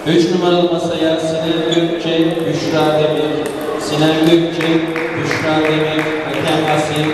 3 numaralı masaya Sinan Gökçek, Büşra Demir. Sinan Gökçek, Büşra Demir, Hakem Asil.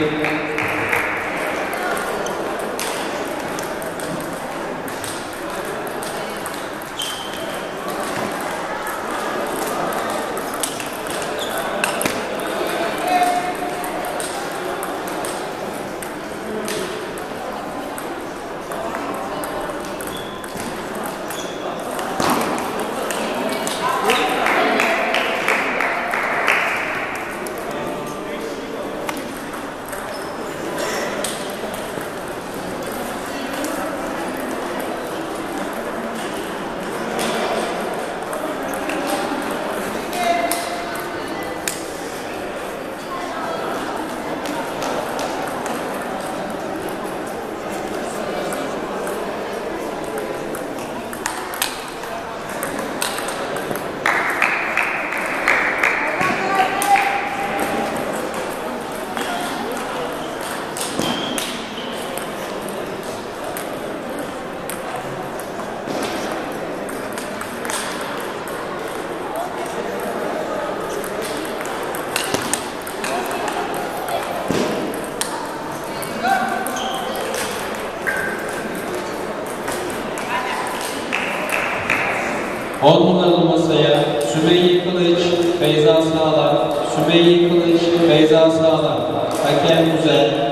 On numaralı masaya Sümeyye Kılıç, Feyza Sağlar. Sümeyye Kılıç, Feyza Sağlar. Hakem Güzel.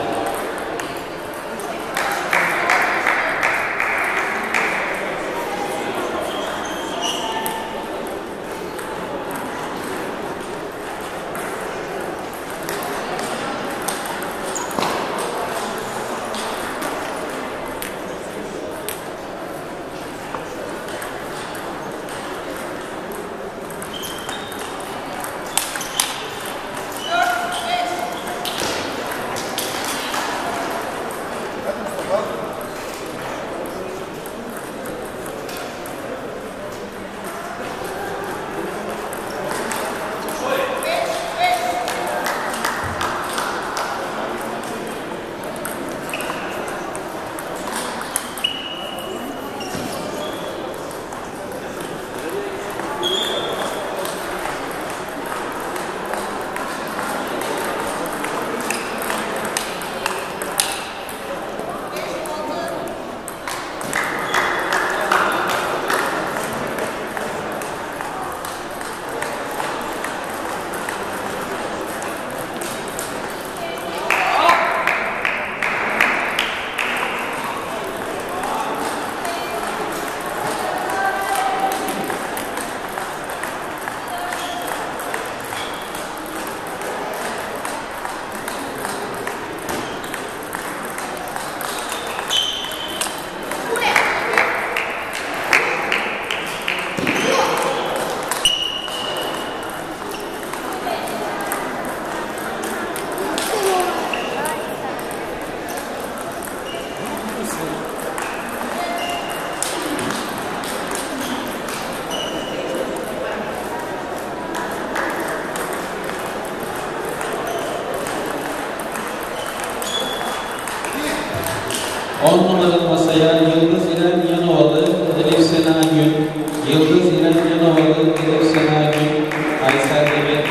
On numaralı masaya Yıldız İrem Yanovalı, Elif Sena Gün. Yıldız İrem Yanovalı, Elif Sena Gün, Aysel Demir.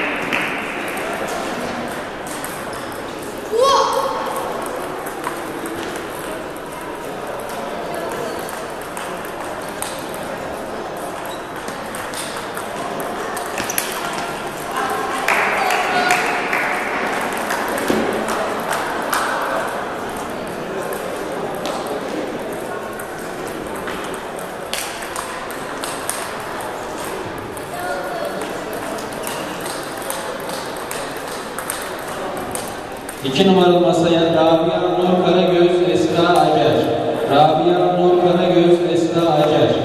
İki numaralı masaya Rabia Nur Karagöz, Esra Acar. Rabia Nur Karagöz, Esra Acar.